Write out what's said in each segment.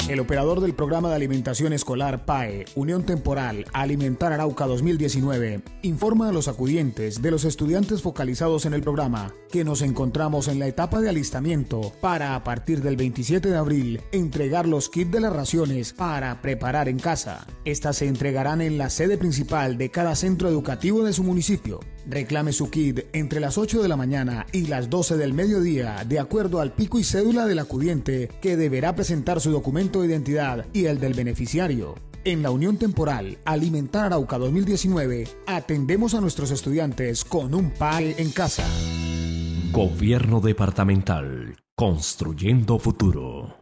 El operador del programa de alimentación escolar PAE, Unión Temporal Alimentar Arauca 2019, informa a los acudientes de los estudiantes focalizados en el programa que nos encontramos en la etapa de alistamiento para, a partir del 27 de abril, entregar los kits de las raciones para preparar en casa. Estas se entregarán en la sede principal de cada centro educativo de su municipio. Reclame su kit entre las 8 de la mañana y las 12 del mediodía, de acuerdo al pico y cédula del acudiente, que deberá presentar su documento de identidad y el del beneficiario. En la Unión Temporal Alimentar Arauca 2019, atendemos a nuestros estudiantes con un PAE en casa. Gobierno Departamental, construyendo futuro.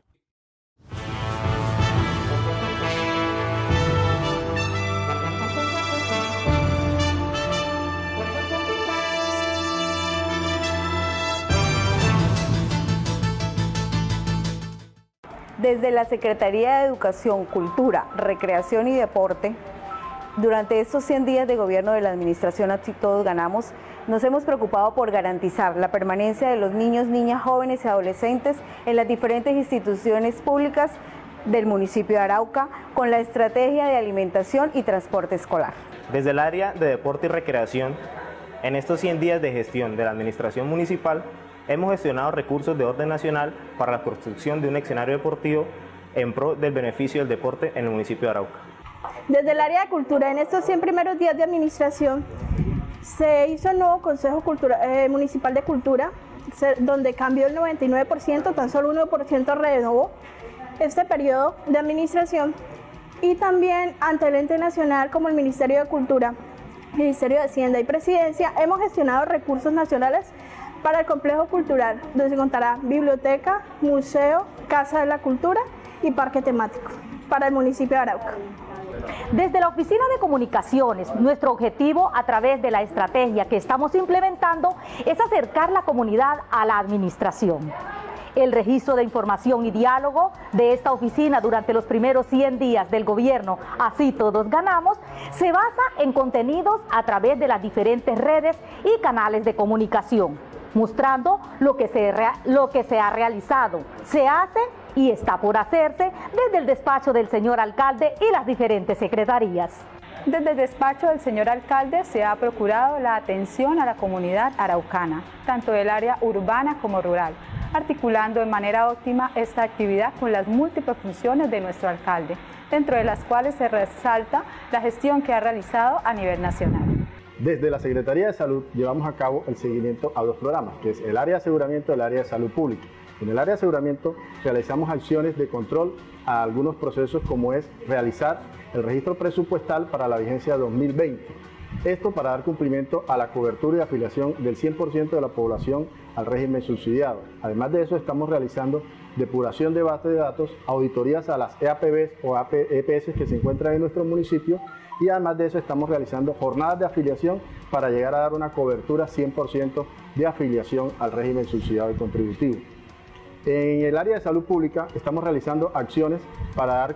Desde la Secretaría de Educación, Cultura, Recreación y Deporte, durante estos 100 días de gobierno de la Administración Así Todos Ganamos, nos hemos preocupado por garantizar la permanencia de los niños, niñas, jóvenes y adolescentes en las diferentes instituciones públicas del municipio de Arauca con la estrategia de alimentación y transporte escolar. Desde el área de deporte y recreación, en estos 100 días de gestión de la Administración Municipal, hemos gestionado recursos de orden nacional para la construcción de un escenario deportivo en pro del beneficio del deporte en el municipio de Arauca. Desde el área de cultura, en estos 100 primeros días de administración, se hizo el nuevo Consejo Municipal de Cultura, donde cambió el 99%, tan solo 1% renovó este periodo de administración, y también ante el ente nacional como el Ministerio de Cultura, Ministerio de Hacienda y Presidencia, hemos gestionado recursos nacionales para el complejo cultural, donde se contará biblioteca, museo, casa de la cultura y parque temático para el municipio de Arauca. Desde la Oficina de Comunicaciones, nuestro objetivo a través de la estrategia que estamos implementando es acercar la comunidad a la administración. El registro de información y diálogo de esta oficina durante los primeros 100 días del gobierno, Así Todos Ganamos, se basa en contenidos a través de las diferentes redes y canales de comunicación, mostrando lo que se ha realizado, se hace y está por hacerse desde el despacho del señor alcalde y las diferentes secretarías. Desde el despacho del señor alcalde se ha procurado la atención a la comunidad araucana, tanto del área urbana como rural, articulando de manera óptima esta actividad con las múltiples funciones de nuestro alcalde, dentro de las cuales se resalta la gestión que ha realizado a nivel nacional. Desde la Secretaría de Salud llevamos a cabo el seguimiento a dos programas, que es el área de aseguramiento y el área de salud pública. En el área de aseguramiento realizamos acciones de control a algunos procesos, como es realizar el registro presupuestal para la vigencia 2020. Esto para dar cumplimiento a la cobertura y afiliación del 100% de la población al régimen subsidiado. Además de eso, estamos realizando depuración de bases de datos, auditorías a las EAPBs o EPS que se encuentran en nuestro municipio, y además de eso estamos realizando jornadas de afiliación para llegar a dar una cobertura 100% de afiliación al régimen subsidiado y contributivo. En el área de salud pública estamos realizando acciones para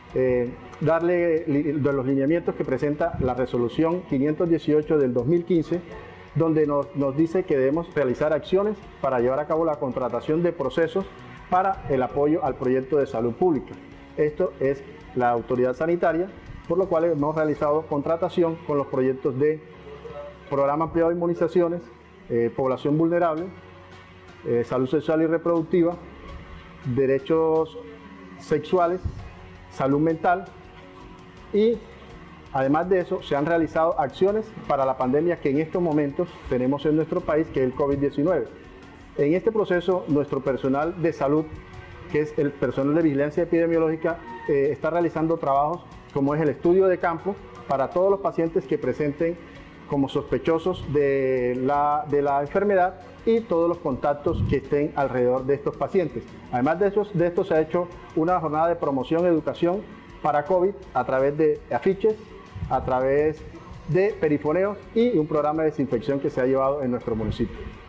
darle de los lineamientos que presenta la resolución 518 del 2015, donde nos dice que debemos realizar acciones para llevar a cabo la contratación de procesos para el apoyo al proyecto de salud pública. Esto es la autoridad sanitaria, por lo cual hemos realizado contratación con los proyectos de Programa Ampliado de Inmunizaciones, Población Vulnerable, Salud Sexual y Reproductiva, Derechos Sexuales, Salud Mental, y además de eso se han realizado acciones para la pandemia que en estos momentos tenemos en nuestro país, que es el COVID-19. En este proceso, nuestro personal de salud, que es el personal de vigilancia epidemiológica, está realizando trabajos como es el estudio de campo para todos los pacientes que presenten como sospechosos de la enfermedad y todos los contactos que estén alrededor de estos pacientes. Además de esto se ha hecho una jornada de promoción y educación para COVID a través de afiches, a través de perifoneos y un programa de desinfección que se ha llevado en nuestro municipio.